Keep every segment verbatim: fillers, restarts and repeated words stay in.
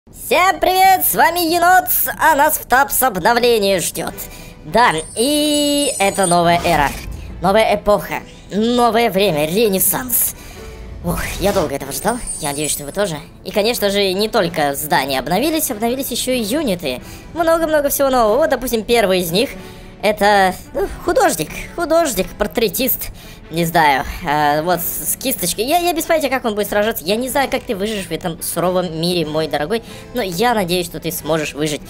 Всем привет, с вами Енот, а нас в Тапс обновление ждет. Да, и это новая эра, новая эпоха, новое время, ренессанс. Ух, я долго этого ждал, я надеюсь, что вы тоже. И, конечно же, не только здания обновились, обновились еще и юниты. Много-много всего нового. Вот, допустим, первый из них это ну, художник, художник, портретист. Не знаю, а, вот с, с кисточкой. Я, я без понятия, как он будет сражаться. Я не знаю, как ты выживешь в этом суровом мире, мой дорогой. Но я надеюсь, что ты сможешь выжить.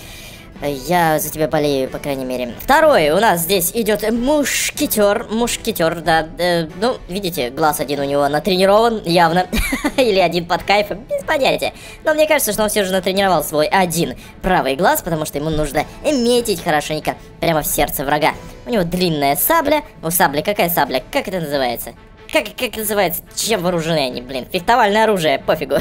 Я за тебя болею, по крайней мере. Второй у нас здесь идет мушкетер. Мушкетер, да. Э, ну, видите, глаз один у него натренирован, явно. Или один под кайфом, без понятия. Но мне кажется, что он все же натренировал свой один правый глаз, потому что ему нужно метить хорошенько прямо в сердце врага. У него длинная сабля. У сабли какая сабля? Как это называется? Как, как называется? Чем вооружены они, блин? Фехтовальное оружие, пофигу.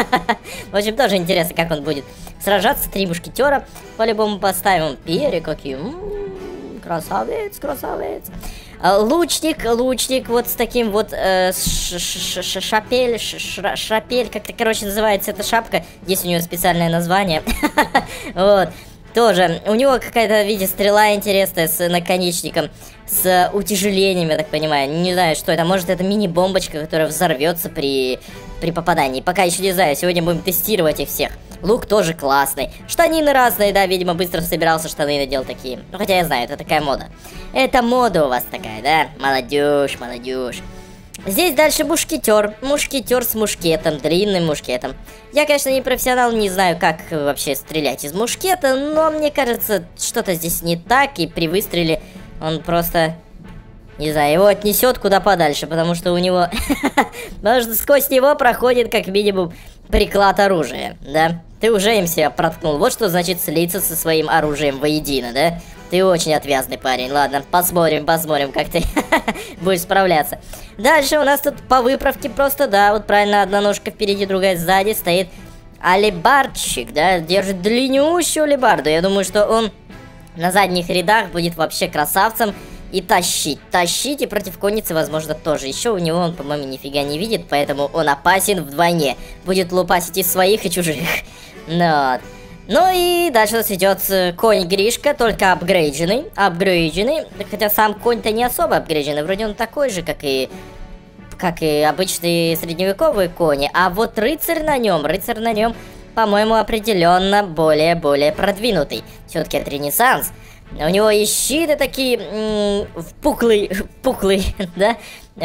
В общем, тоже интересно, как он будет сражаться. Три мушкетера по-любому поставим. Перья какие. М-м-м, красавец, красавец. Лучник, лучник вот с таким вот э, ш -ш -ш шапель, ш шапель, как-то, короче, называется эта шапка. Есть у нее специальное название. Вот. Тоже, у него какая-то, видите, стрела интересная с наконечником, с утяжелением, я так понимаю. Не знаю, что это, может это мини-бомбочка, которая взорвется при, при попадании. Пока еще не знаю, сегодня будем тестировать их всех. Лук тоже классный. Штанины разные, да, видимо, быстро собирался, штаны надел такие. Ну, хотя я знаю, это такая мода. Это мода у вас такая, да? Молодежь, молодежь. Здесь дальше мушкетер. Мушкетер с мушкетом, длинным мушкетом. Я, конечно, не профессионал, не знаю, как вообще стрелять из мушкета, но мне кажется, что-то здесь не так, и при выстреле он просто, не знаю, его отнесет куда подальше, потому что у него, потому что сквозь него проходит как минимум приклад оружия, да? Ты уже им себя проткнул. Вот что значит слиться со своим оружием воедино, да? Ты очень отвязный парень. Ладно, посмотрим, посмотрим, как ты будешь справляться. Дальше у нас тут по выправке просто, да, вот правильно, одна ножка впереди, другая сзади стоит алебардщик, да, держит длиннющую алебарду. Я думаю, что он на задних рядах будет вообще красавцем и тащить. Тащить и против конницы, возможно, тоже. Еще у него он, по-моему, нифига не видит, поэтому он опасен вдвойне. Будет лупасить и своих, и чужих. Ну, ну и дальше у нас идет конь Гришка, только апгрейдженный. Апгрейдженный. Хотя сам конь-то не особо апгрейдженный. Вроде он такой же, как и как и обычные средневековые кони. А вот рыцарь на нем, рыцарь на нем, по-моему, определенно более-более продвинутый. Все-таки это ренессанс. У него и щиты такие впуклый, впуклый, да?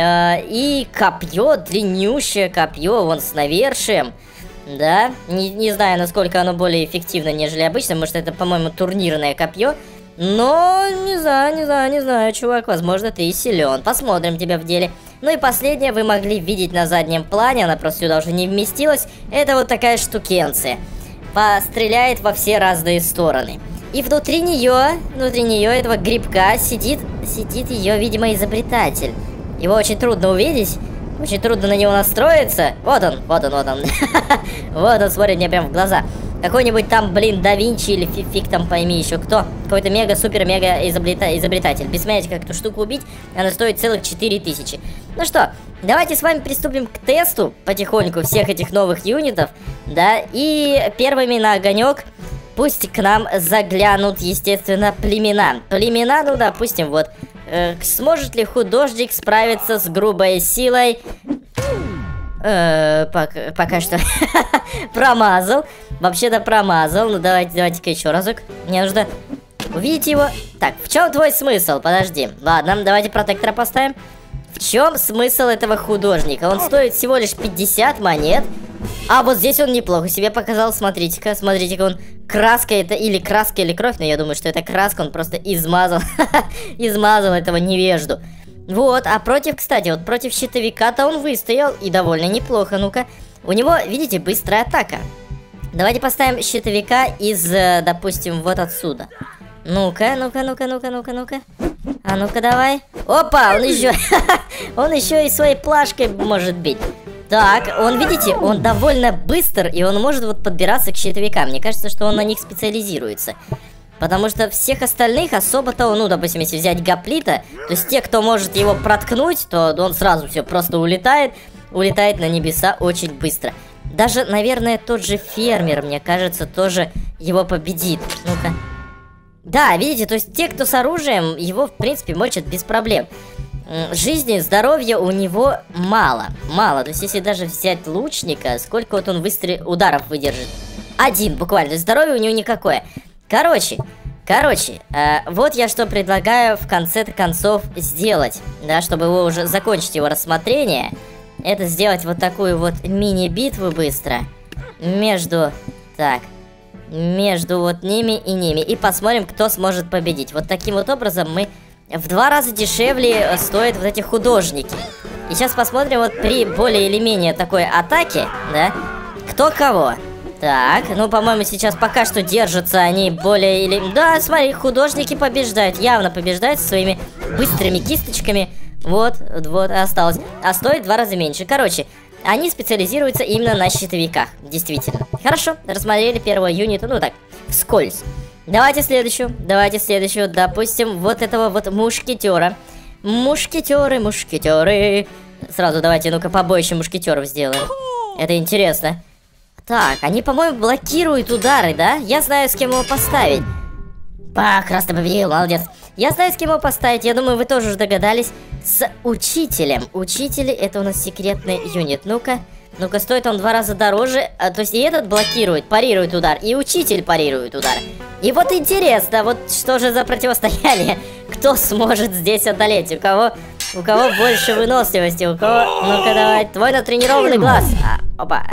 И копье, длиннющее копье, вон с навершием. Да, не, не знаю, насколько оно более эффективно, нежели обычно. Может, это, по-моему, турнирное копье. Но, не знаю, не знаю, не знаю, чувак, возможно, ты и силен. Посмотрим тебя в деле. Ну и последнее вы могли видеть на заднем плане. Она просто сюда уже не вместилась. Это вот такая штукенция. Постреляет во все разные стороны. И внутри нее, внутри нее этого грибка сидит, сидит ее, видимо, изобретатель. Его очень трудно увидеть. Очень трудно на него настроиться. Вот он, вот он, вот он. Вот он смотрит мне прям в глаза. Какой-нибудь там, блин, да Винчи или фиг там пойми еще кто. Какой-то мега-супер-мега изобрета изобретатель. Без понятия, как эту штуку убить. Она стоит целых четыре тысячи. Ну что, давайте с вами приступим к тесту потихоньку всех этих новых юнитов. Да, и первыми на огонек пусть к нам заглянут, естественно, племена. Племена, ну, допустим, вот. Э, сможет ли художник справиться с грубой силой? Э, пока, пока что промазал. Вообще-то промазал. Ну давайте, давайте-ка еще разок. Мне нужно увидеть его. Так, в чем твой смысл? Подожди. Ладно, давайте протектора поставим. В чем смысл этого художника? Он стоит всего лишь пятьдесят монет. А вот здесь он неплохо себе показал. Смотрите-ка, смотрите-ка, он краска это или краска, или кровь. Но я думаю, что это краска, он просто измазал. Измазал этого невежду. Вот, а против, кстати, вот против щитовика-то он выстоял. И довольно неплохо, ну-ка. У него, видите, быстрая атака. Давайте поставим щитовика из, допустим, вот отсюда. Ну-ка, ну-ка, ну-ка, ну-ка, ну-ка, ну-ка. А ну-ка, давай. Опа, он еще... Он еще и своей плашкой может бить. Так, он, видите, он довольно быстр, и он может вот подбираться к щитовикам. Мне кажется, что он на них специализируется. Потому что всех остальных особо-то, ну, допустим, если взять гоплита, то есть те, кто может его проткнуть, то он сразу все просто улетает. Улетает на небеса очень быстро. Даже, наверное, тот же фермер, мне кажется, тоже его победит. Ну-ка. Да, видите, то есть те, кто с оружием, его, в принципе, мочат без проблем. Жизни, здоровья у него мало. Мало. То есть, если даже взять лучника, сколько вот он выстрел... ударов выдержит? Один, буквально. То есть, здоровья у него никакое. Короче, короче, э, вот я что предлагаю в конце концов сделать. Да, чтобы его уже закончить его рассмотрение. Это сделать вот такую вот мини-битву быстро. Между... Так... Между вот ними и ними. И посмотрим, кто сможет победить. Вот таким вот образом мы... В два раза дешевле стоят вот эти художники. И сейчас посмотрим вот при более или менее такой атаке, да, кто кого. Так, ну, по-моему, сейчас пока что держатся они более или... Да, смотри, художники побеждают, явно побеждают со своими быстрыми кисточками. Вот, вот, осталось. А стоит в два раза меньше. Короче, они специализируются именно на щитовиках, действительно. Хорошо, рассмотрели первого юнита, ну так, вскользь. Давайте следующую, давайте следующую, допустим, вот этого вот мушкетера. Мушкетеры, мушкетеры. Сразу давайте, ну-ка, побольше мушкетеров сделаем. Это интересно. Так, они, по-моему, блокируют удары, да? Я знаю, с кем его поставить. Пах, раз ты победил, молодец. Я знаю, с кем его поставить, я думаю, вы тоже уже догадались. С учителем. Учитель, это у нас секретный юнит. Ну-ка. Ну-ка, стоит он в два раза дороже. А, то есть и этот блокирует, парирует удар, и учитель парирует удар. И вот интересно, вот что же за противостояние? Кто сможет здесь одолеть? У кого, у кого больше выносливости? У кого... Ну-ка, давай, твой натренированный глаз. А, опа.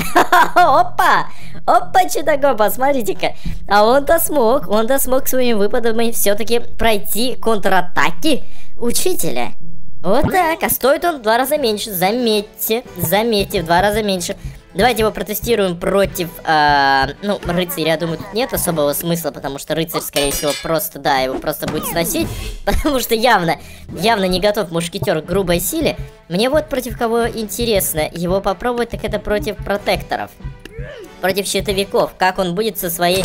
Опа. Опа, чудо-гопа, смотрите-ка. А он-то смог, он-то смог своими выпадами все-таки пройти контратаки учителя. Вот так, а стоит он в два раза меньше, заметьте, заметьте, в два раза меньше. Давайте его протестируем против, э, ну, рыцаря, я думаю, тут нет особого смысла, потому что рыцарь, скорее всего, просто, да, его просто будет сносить, потому что явно, явно не готов мушкетер к грубой силе. Мне вот против кого интересно его попробовать, так это против протекторов, против щитовиков, как он будет со своей...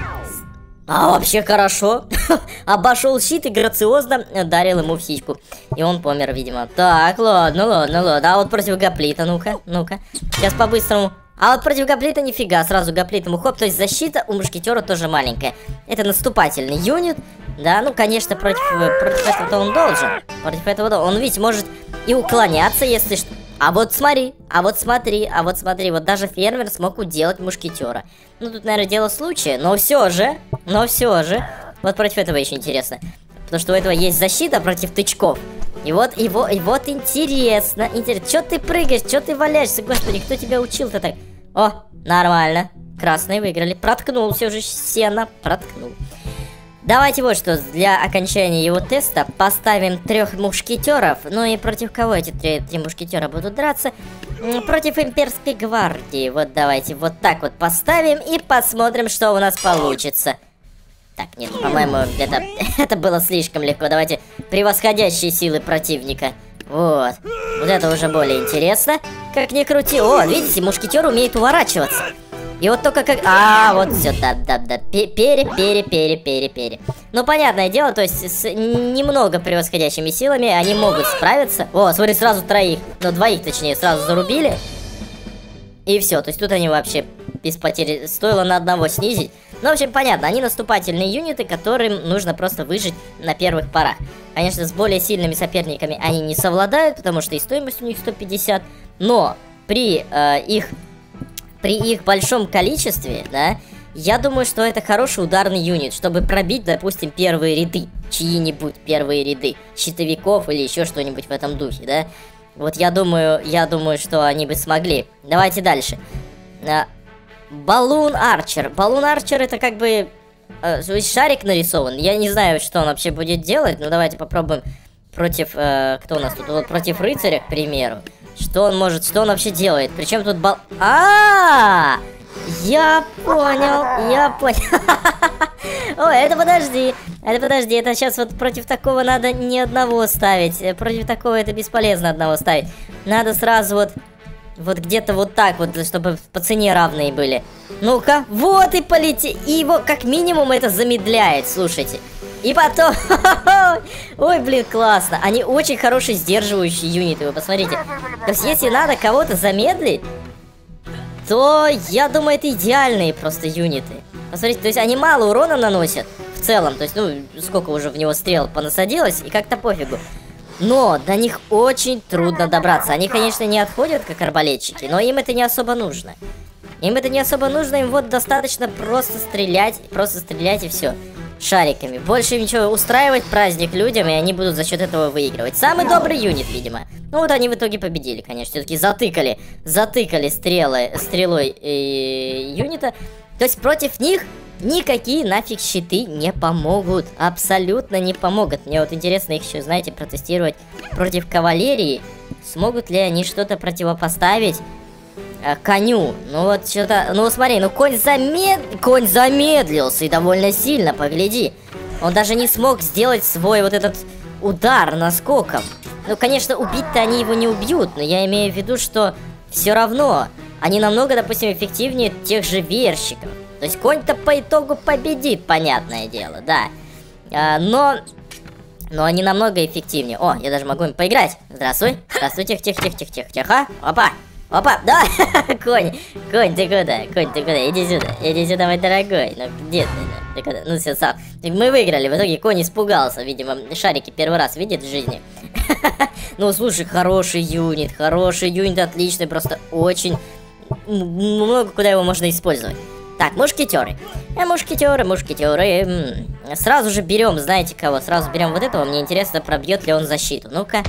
А вообще хорошо. Обошел щит и грациозно дарил ему в сиську. И он помер, видимо. Так, ладно, ладно, ладно. А вот против гоплита, ну-ка, ну-ка. Сейчас по-быстрому. А вот против гоплита нифига, сразу гоплит ему хоп. То есть защита у мушкетера тоже маленькая. Это наступательный юнит. Да, ну, конечно, против, против этого он должен. Против этого должен. Он, видите, может и уклоняться, если что. А вот смотри, а вот смотри, а вот смотри, вот даже фермер смог уделать мушкетера. Ну, тут, наверное, дело случая, но все же, но все же. Вот против этого еще интересно. Потому что у этого есть защита против тычков. И вот, и вот, и вот интересно, интересно. Че ты прыгаешь, че ты валяешься, господи, кто тебя учил-то так? О, нормально, красные выиграли. Проткнулся уже сено, проткнул. Давайте вот что, для окончания его теста поставим трех мушкетеров. Ну и против кого эти три, три мушкетера будут драться? Против имперской гвардии. Вот давайте вот так вот поставим и посмотрим, что у нас получится. Так, нет, по-моему, это, это было слишком легко. Давайте превосходящие силы противника. Вот, вот это уже более интересно. Как ни крути. О, видите, мушкетер умеет уворачиваться. И вот только как... А, вот все, да-да-да. Пере, пере, пере, пере, пере. Ну, понятное дело, то есть с немного превосходящими силами они могут справиться. О, смотри, сразу троих. Ну, двоих, точнее, сразу зарубили. И все, то есть тут они вообще без потери. Стоило на одного снизить. Ну, в общем, понятно, они наступательные юниты, которым нужно просто выжить на первых порах. Конечно, с более сильными соперниками они не совладают, потому что и стоимость у них сто пятьдесят. Но при э, их... При их большом количестве, да, я думаю, что это хороший ударный юнит, чтобы пробить, допустим, первые ряды, чьи-нибудь первые ряды щитовиков или еще что-нибудь в этом духе, да. Вот я думаю, я думаю, что они бы смогли. Давайте дальше. Баллун Арчер. Баллун Арчер это как бы э, шарик нарисован. Я не знаю, что он вообще будет делать, но давайте попробуем против, э, кто у нас тут, вот против рыцаря, к примеру. Что он может, что он вообще делает? Причем тут бал... А, -а, -а! Я понял, я понял. Ой, это подожди, это подожди, это сейчас вот против такого надо не одного ставить. Против такого это бесполезно одного ставить. Надо сразу вот, вот где-то вот так вот, чтобы по цене равные были. Ну-ка, вот и полети. И его как минимум это замедляет, слушайте. И потом... Ой, блин, классно. Они очень хорошие сдерживающие юниты, вы посмотрите. То есть, если надо кого-то замедлить, то я думаю, это идеальные просто юниты. Посмотрите, то есть они мало урона наносят в целом. То есть, ну, сколько уже в него стрел понасадилось, и как-то пофигу. Но до них очень трудно добраться. Они, конечно, не отходят, как арбалетчики, но им это не особо нужно. Им это не особо нужно, им вот достаточно просто стрелять, просто стрелять и все. Шариками. Больше им ничего, устраивать праздник людям, и они будут за счет этого выигрывать. Самый добрый юнит, видимо. Ну вот они в итоге победили, конечно. Все-таки затыкали, затыкали стрелы, стрелой э, юнита. То есть против них никакие нафиг щиты не помогут. Абсолютно не помогут. Мне вот интересно их еще, знаете, протестировать против кавалерии. Смогут ли они что-то противопоставить э, коню? Ну вот что-то... Ну смотри, ну конь, замед... конь замедлился и довольно сильно, погляди. Он даже не смог сделать свой вот этот удар наскоком. Ну, конечно, убить-то они его не убьют, но я имею в виду, что все равно они намного, допустим, эффективнее тех же веерщиков. То есть конь-то по итогу победит, понятное дело, да. А, но... Но они намного эффективнее. О, я даже могу им поиграть. Здравствуй. Здравствуй, тихо, тихо, тихо, тихо, тихо, тихо. Опа. Опа, да, конь, конь, ты куда, конь, ты куда, иди сюда, иди сюда, мой дорогой, ну где ты, ты куда, ну все, сам, мы выиграли, в итоге конь испугался, видимо, шарики первый раз видит в жизни. Ну, слушай, хороший юнит, хороший юнит, отличный, просто очень, много куда его можно использовать. Так, мушкетеры, э, мушкетеры, мушкетеры, сразу же берем, знаете кого, сразу берем вот этого, мне интересно, пробьет ли он защиту, ну-ка,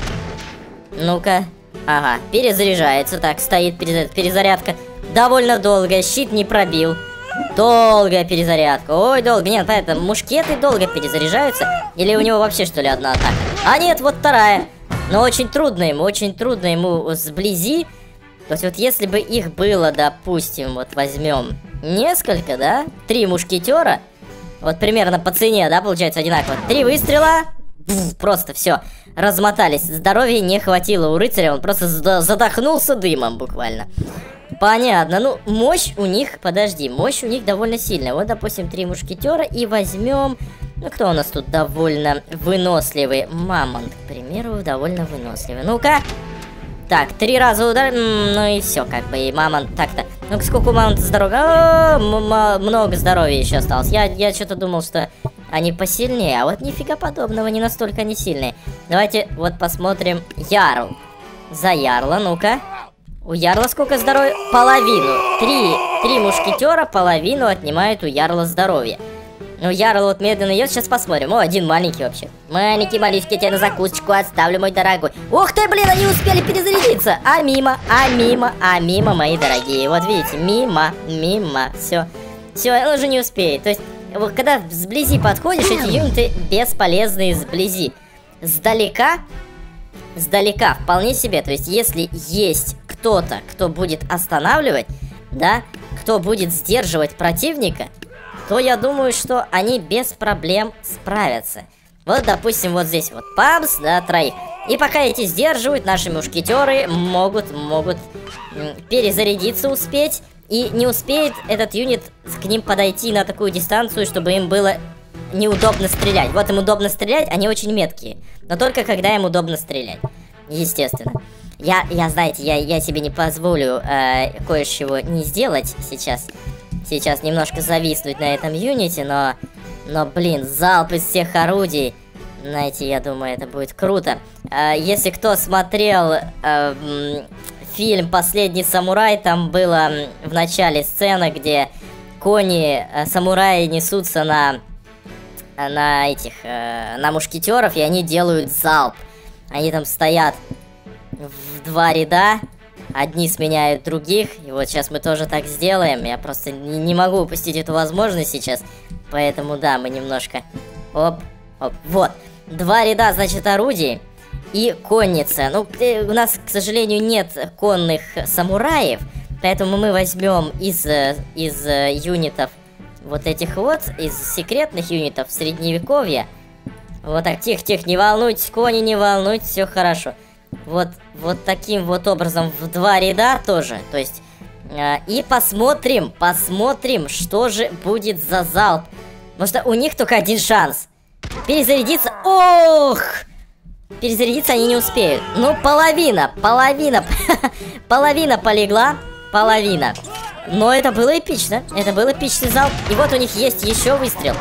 ну-ка. Ага, перезаряжается, так, стоит перезарядка. Довольно долго, щит не пробил. Долгая перезарядка, ой, долго. Нет, это мушкеты долго перезаряжаются. Или у него вообще, что ли, одна атака? А нет, вот вторая. Но очень трудно ему, очень трудно ему сблизи. То есть вот если бы их было, допустим, вот возьмем несколько, да? Три мушкетера. Вот примерно по цене, да, получается одинаково. Три выстрела. Пфф, просто все, размотались. Здоровья не хватило у рыцаря, он просто задохнулся дымом буквально. Понятно, ну мощь у них, подожди, мощь у них довольно сильная. Вот, допустим, три мушкетера и возьмем... Ну, кто у нас тут довольно выносливый? Мамонт, к примеру, довольно выносливый. Ну-ка. Так, три раза удар, ну и все, как бы, и мамонт так-то. Ну, сколько у мамонта здоровья? О, много здоровья еще осталось. Я, я что-то думал, что... Они посильнее, а вот нифига подобного, не настолько они сильные. Давайте вот посмотрим Ярл. За Ярла, ну-ка. У Ярла сколько здоровья? Половину. Три, три мушкетера половину отнимают у Ярла здоровья. Ну, Ярл вот медленно идет, сейчас посмотрим. О, один маленький вообще. Маленький, маленький, я тебя на закусочку оставлю, мой дорогой. Ух ты, блин, они успели перезарядиться. А мимо, а мимо, а мимо, мои дорогие. Вот видите, мимо, мимо, все. Все, он уже не успеет, то есть... Вот когда сблизи подходишь, эти юниты бесполезные сблизи. Сдалека, сдалека вполне себе. То есть если есть кто-то, кто будет останавливать, да, кто будет сдерживать противника, то я думаю, что они без проблем справятся. Вот, допустим, вот здесь вот памс, да, троих. И пока эти сдерживают, наши мушкетеры могут, могут перезарядиться, успеть. И не успеет этот юнит к ним подойти на такую дистанцию, чтобы им было неудобно стрелять. Вот им удобно стрелять, они очень меткие. Но только когда им удобно стрелять. Естественно. Я, я знаете, я, я себе не позволю э, кое-чего не сделать сейчас. Сейчас немножко зависнуть на этом юните, но... Но, блин, залп из всех орудий. Знаете, я думаю, это будет круто. Э, если кто смотрел... Э, фильм «Последний самурай», там была в начале сцена, где кони э, самураи несутся на, на этих, э, на мушкетеров, и они делают залп. Они там стоят в два ряда, одни сменяют других, и вот сейчас мы тоже так сделаем. Я просто не, не могу упустить эту возможность сейчас, поэтому да, мы немножко... Оп, оп, вот, два ряда, значит, орудий. И конница. Ну, у нас, к сожалению, нет конных самураев, поэтому мы возьмем из, из юнитов вот этих вот, из секретных юнитов средневековья. Вот так, тихо-тихо, не волнуйтесь, кони, не волнуйтесь, все хорошо. Вот, вот таким вот образом в два ряда тоже, то есть... Э, и посмотрим, посмотрим, что же будет за залп. Потому что у них только один шанс. Перезарядиться... Ох! Перезарядиться они не успеют. Ну, половина, половина, половина полегла, половина. Но это было эпично. Это был эпичный залп. И вот у них есть еще выстрел.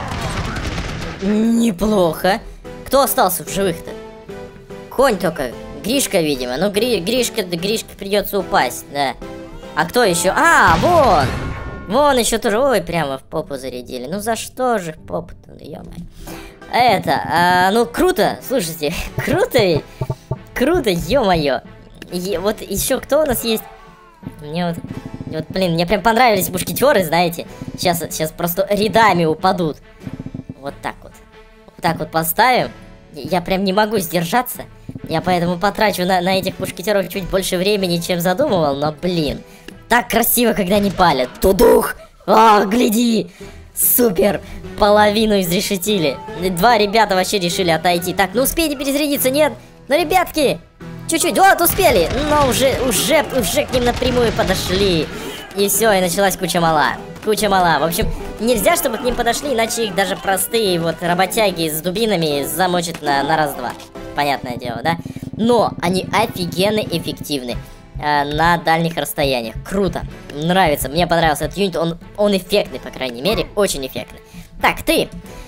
Неплохо. Кто остался в живых-то? Конь только. Гришка, видимо. Ну, Гри Гришка, Гришка придется упасть, да. А кто еще? А, вон! Вон еще тоже. Ой, прямо в попу зарядили. Ну за что же в попу-то? Ну, ё-моё. Это, а, ну круто, слушайте, круто ведь. Круто, ё-моё. Вот еще кто у нас есть? Мне вот, вот, блин, мне прям понравились мушкетеры, знаете. Сейчас, сейчас просто рядами упадут. Вот так вот. Вот так вот поставим. Я прям не могу сдержаться. Я поэтому потрачу на, на этих мушкетеров чуть больше времени, чем задумывал. Но, блин, так красиво, когда они палят. Тудух! О, гляди! Супер! Половину изрешетили. Два ребята вообще решили отойти. Так, ну успейте перезарядиться, нет? Ну, ребятки! Чуть-чуть, вот, успели! Но уже, уже, уже к ним напрямую подошли. И все, и началась куча мала. Куча мала. В общем, нельзя, чтобы к ним подошли, иначе их даже простые вот работяги с дубинами замочат на, на раз-два. Понятное дело, да? Но они офигенно эффективны э, на дальних расстояниях. Круто. Нравится. Мне понравился этот юнит. Он, он эффектный, по крайней мере. Очень эффектный. Так, ты.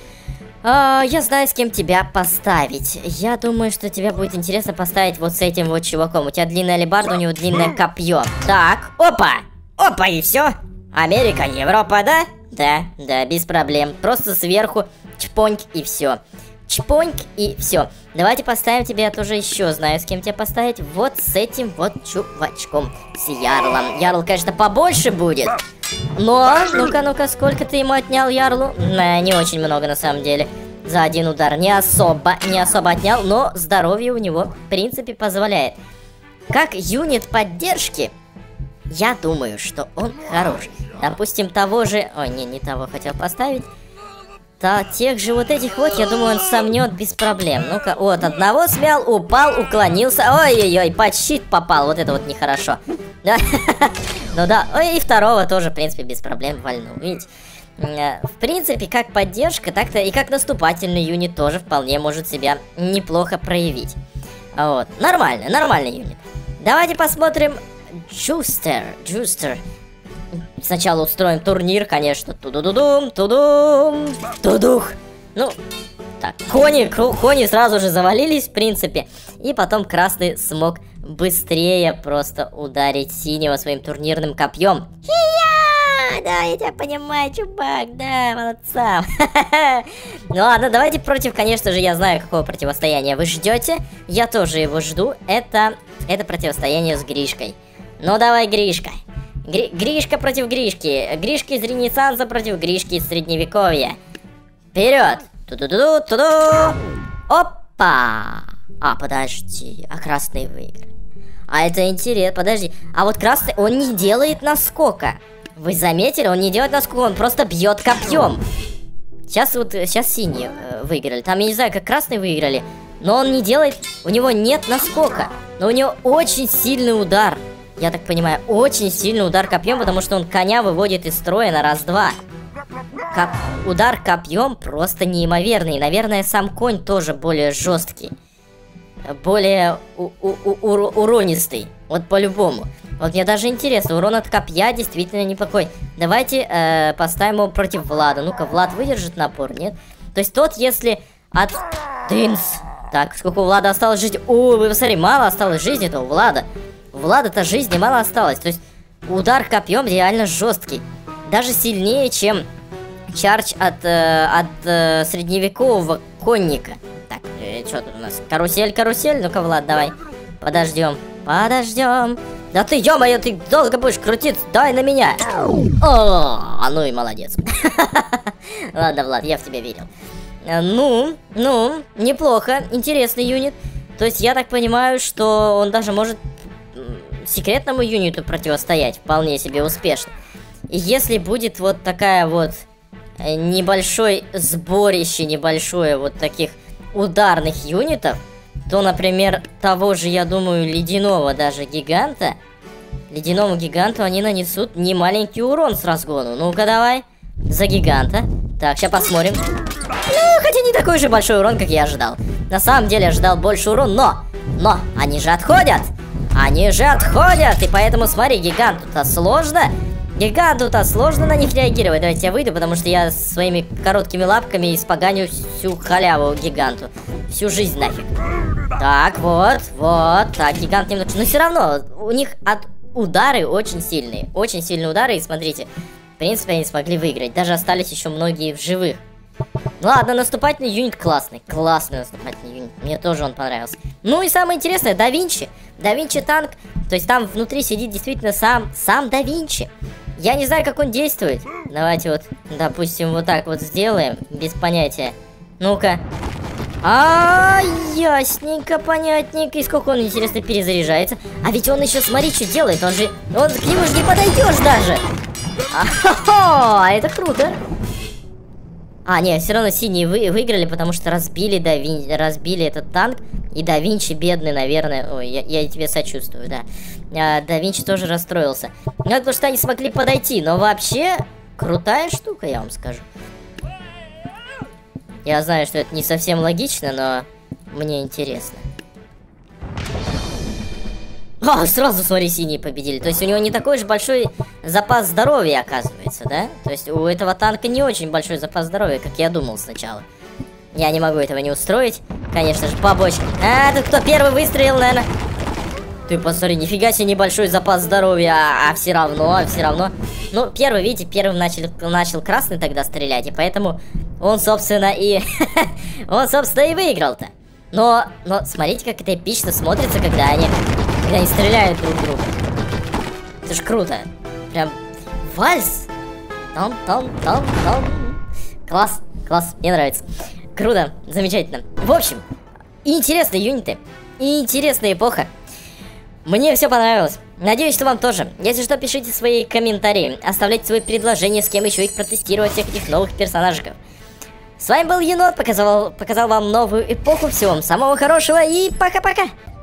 Э, я знаю, с кем тебя поставить. Я думаю, что тебе будет интересно поставить вот с этим вот чуваком. У тебя длинная алебарда, у него длинное копье. Так, опа. Опа, и все. Америка, Европа, да? Да, да, без проблем. Просто сверху чпоньк и все. Чпоньк и все. Давайте поставим тебе, я тоже еще знаю, с кем тебя поставить. Вот с этим вот чувачком. С Ярлом. Ярл, конечно, побольше будет. Но, ну-ка, ну-ка, сколько ты ему отнял, Ярлу? Не, не очень много, на самом деле. За один удар не особо, не особо отнял. Но здоровье у него, в принципе, позволяет. Как юнит поддержки, я думаю, что он хорош. Допустим, того же... Ой, не, не того хотел поставить. Да, тех же вот этих вот, я думаю, он сомнет без проблем. Ну-ка, вот, одного смял, упал, уклонился. Ой-ой-ой, под щит попал, вот это вот нехорошо. Ну да, ой, и второго тоже, в принципе, без проблем вальнул, видите. В принципе, как поддержка, так-то и как наступательный юнит тоже вполне может себя неплохо проявить. Вот, нормально, нормальный юнит. Давайте посмотрим Джустер, Джустер. Сначала устроим турнир, конечно. Тудудудум, тудум, тудух. Ну, так, кони, кони сразу же завалились, в принципе. И потом красный смог быстрее просто ударить синего своим турнирным копьем. Хия! Да, я тебя понимаю, чувак, да, молодца. Ну ладно, давайте против, конечно же, я знаю, какого противостояния вы ждете. Я тоже его жду. Это, это противостояние с Гришкой. Ну давай, Гришка. Гри Гришка против Гришки. Гришки из Ренессанса против Гришки из Средневековья. Вперед! Ту-ду-ду-ду, ту-ду! Опа! А, подожди, а красный выиграл. А это интересно, подожди. А вот красный, он не делает наскока. Вы заметили? Он не делает наскока, он просто бьет копьем. Сейчас вот, сейчас синие э, выиграли. Там, я не знаю, как красные выиграли. Но он не делает, у него нет наскока. Но у него очень сильный удар. Я так понимаю, очень сильный удар копьем, потому что он коня выводит из строя на раз-два. Коп... Удар копьем просто неимоверный. Наверное, сам конь тоже более жесткий. Более у у у уронистый. Вот по-любому. Вот мне даже интересно, урон от копья действительно неплохой. Давайте э, поставим его против Влада. Ну-ка, Влад выдержит напор, нет? То есть тот, если от... Дынс. Так, сколько у Влада осталось жизни? О, вы посмотри, мало осталось жизни-то у Влада. У Влада-то жизни мало осталось. То есть удар копьем реально жесткий. Даже сильнее, чем чардж от, э, от э, средневекового конника. Так, э, что тут у нас? Карусель, карусель. Ну-ка, Влад, давай. Подождем. Подождем. Да ты, ё-моё, ты долго будешь крутиться. Давай на меня. О, ну и молодец. Ладно, Влад, я в тебя верил. Ну, ну, неплохо. Интересный юнит. То есть я так понимаю, что он даже может секретному юниту противостоять вполне себе успешно. И если будет вот такая вот небольшой сборище, небольшое вот таких ударных юнитов, то, например, того же, я думаю, ледяного даже гиганта, ледяному гиганту они нанесут немаленький урон с разгону. Ну-ка, давай, за гиганта. Так, сейчас посмотрим. Ну, хотя не такой же большой урон, как я ожидал. На самом деле, ожидал больше урон, но, но, они же отходят. Они же отходят, и поэтому, смотри, гиганту-то сложно. Гиганту-то сложно на них реагировать. Давайте я выйду, потому что я своими короткими лапками испоганю всю халяву гиганту. Всю жизнь нафиг. Так, вот, вот. Так, гигант немного... Но все равно, у них от удары очень сильные. Очень сильные удары, и смотрите. В принципе, они смогли выиграть. Даже остались еще многие в живых. Ладно, наступательный юнит классный. Классный наступательный юнит. Мне тоже он понравился. Ну и самое интересное, Да Винчи. Да Винчи танк. То есть там внутри сидит действительно сам, сам Да Винчи. Я не знаю, как он действует. Давайте вот, допустим, вот так вот сделаем. Без понятия. Ну-ка. А, ясненько, понятненько. И сколько он, интересно, перезаряжается. А ведь он еще, смотри, что делает. Он же, он к нему же не подойдешь даже. А, это круто. А, нет, все равно синие вы, выиграли, потому что разбили Да Винчи, разбили этот танк. И Да Винчи бедный, наверное. Ой, я, я тебе сочувствую, да. А, Да Винчи тоже расстроился. Ну, это потому что они смогли подойти. Но вообще, крутая штука, я вам скажу. Я знаю, что это не совсем логично, но мне интересно. А, сразу, смотри, синие победили. То есть у него не такой же большой запас здоровья, оказывается, да? То есть у этого танка не очень большой запас здоровья, как я думал сначала. Я не могу этого не устроить. Конечно же, побочки. А, тут кто первый выстрелил, наверное? Ты посмотри, нифига себе небольшой запас здоровья, а, а все равно, а все равно. Ну, первый, видите, первым начал, начал красный тогда стрелять, и поэтому он, собственно, и... он, собственно, и выиграл-то. Но, но, смотрите, как это эпично смотрится, когда они... Когда они стреляют друг друга. Это ж круто. Прям вальс. Там-там-там-там. Класс, класс, мне нравится. Круто, замечательно. В общем, интересные юниты. И интересная эпоха. Мне все понравилось. Надеюсь, что вам тоже. Если что, пишите свои комментарии. Оставляйте свои предложения, с кем еще их протестировать, всех этих новых персонажиков. С вами был Енот, показал, показал вам новую эпоху. Всего вам самого хорошего и пока-пока.